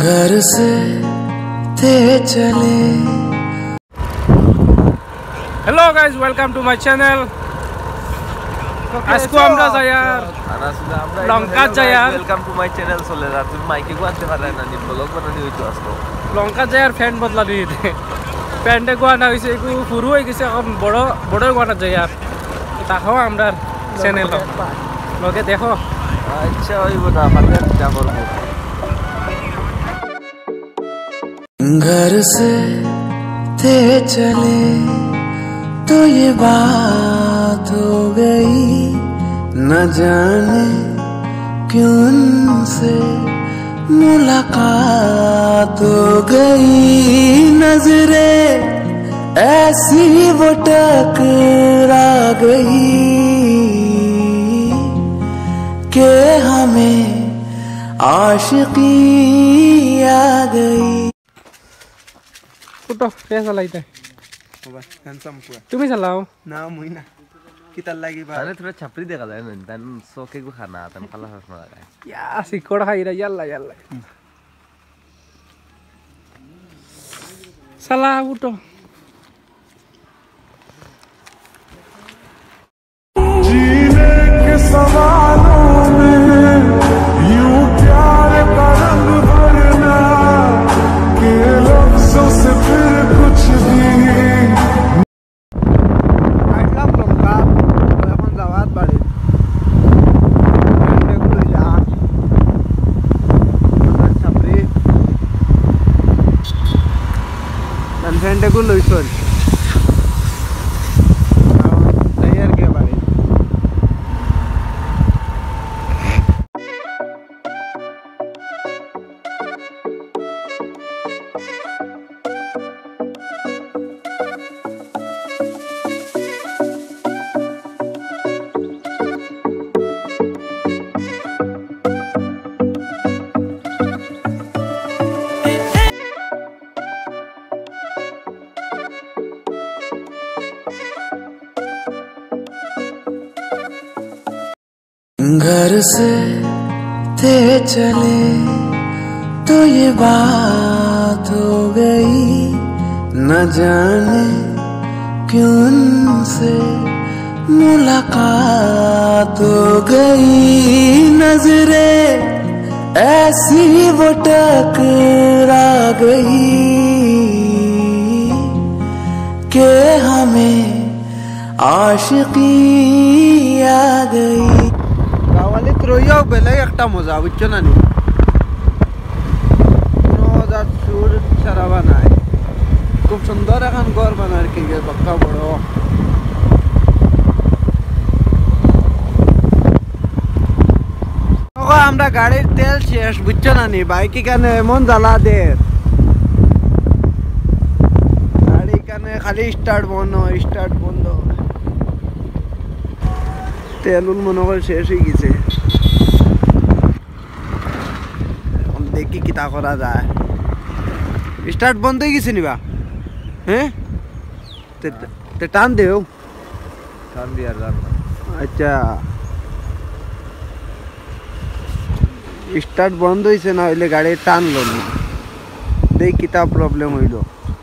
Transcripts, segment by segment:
घर से थे चले। Hello guys, welcome to my channel. আজকে আমরা যাইয়ার লঙ্কা যাইয়ার ওয়েলকাম টু মাই চ্যানেল চলে যা তুমি মাইকে কোয়াতে পারে না নি ব্লগ বানানি হইতো আজকে লঙ্কা যাইয়ার ফ্যান বদলা দিতে প্যান্টে গোয়ানা হইছে একটু পুরো হয়ে গেছে এখন বড় বড় গোয়ানা যাইয়ার তাকাও আমরা চ্যানেল লগে দেখো। আচ্ছা হইব না মানে যা করব। घर से थे चले तो ये बात हो गई, न जाने क्यों उनसे मुलाकात हो गई। नजरें ऐसी वो टकरा गई कि हमें आशिकी आ गई। কুটো কে চালাইতে বাবা হ্যান্ডসাম পুরা তুমি চালাও না মুই না কিতার লাগি বা আরে তোরা ছাপড়ি দেখা যায় না তান সোকে গো খানা তান খালা হাস না লাগায় ইয়া সিকড় খাইরা ইয়াল্লা ইয়াল্লা চালা উঠো। जीने के सवालों में यूं प्यार का रंग भरना के लफ्जों से फिर कुछ भी। কাটলাম লঙ্কা এখন যাওয়ার বাড়ি ছাপড়ি ফ্রেন্ডগুলো লইছল আর কে বাড়ি। घर से थे चले तो ये बात हो गई, न जाने क्यों उनसे मुलाकात हो गई। नजरें ऐसी वो टकरा गई कि हमें आशिकी आ गई। গাওয়ালিত রইয়াও বেলেগ একটা মজা বুঝছো না নি, কোনো মজার সুর সারাবা নাই। খুব সুন্দর এখন ঘর বানার কি পাক্কা বড়। আমরা গাড়ির তেল শেষ বুঝছো না নি, বাইক এখানে এমন জ্বালা দে গাড়ি এখানে খালি স্টার্ট বন্ধ তেল মনে করে শেষ হয়ে গেছে। দেখি কিতা করা যায়। স্টার্ট বন্ধ হয়ে গেছে নিবা হ্যাঁ টান দেও টান দিয়া যান। আচ্ছা স্টার্ট বন্ধ হয়েছে না হইলে গাড়ি টানলো না, দেখ কিতা প্রবলেম হইল।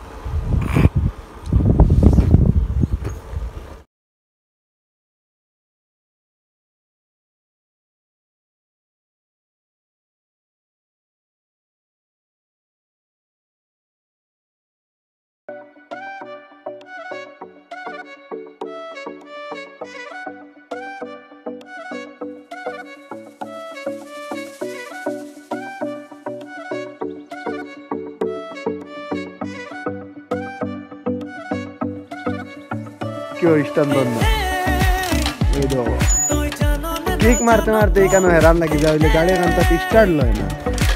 क्यों स्टैंड बंद ये दो किक मारते मारते एखाने हैरान लगी जाए गाड़ी तक स्टार्ट लय ना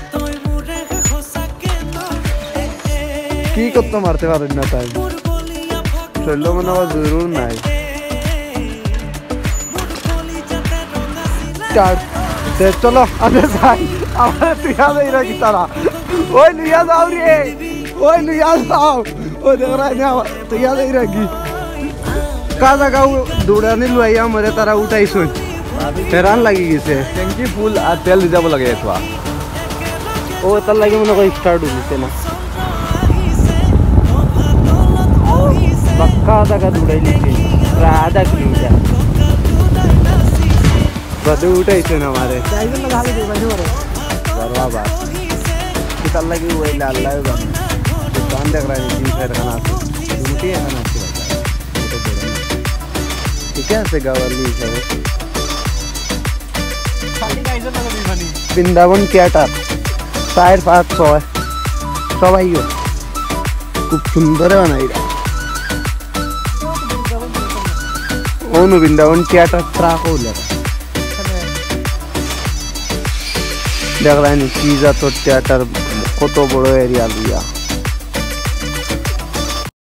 की करते मारते पारेन ना टाइम चलो मने जरूर নাই स्टार्ट दे चलो अबे भाई आवाज तुया दे रहा की तरह ओए लिया जाओ रे ओए लिया जाओ ओ देख रहा है तुया दे रहा की का जगह दौड़ाने लुआइया मरे तारा उठाइछन हैरान লাগি গেছে ট্যাঙ্কি ফুল আর তেল দি যাব লাগে এতবা ও তার লাগে মনে করি স্টার্ট হইছে না पक्का आधा दौड़ाई लीजिए आधा किलोमीटर बदू उठाई थे ना हमारे बात कितना लगी हुई लाल लाल दुकान देख रहा है तीन साइड खाना दूटी है खाना ठीक है से गावली है वृंदावन थिएटर 550 है सबाई हो खूब सुंदर है बनाई ओनु वृंदावन थिएटर ट्रैक हो लगा देख रहा है चीज़ा तो थिएटर कत बड़ो एरिया लिया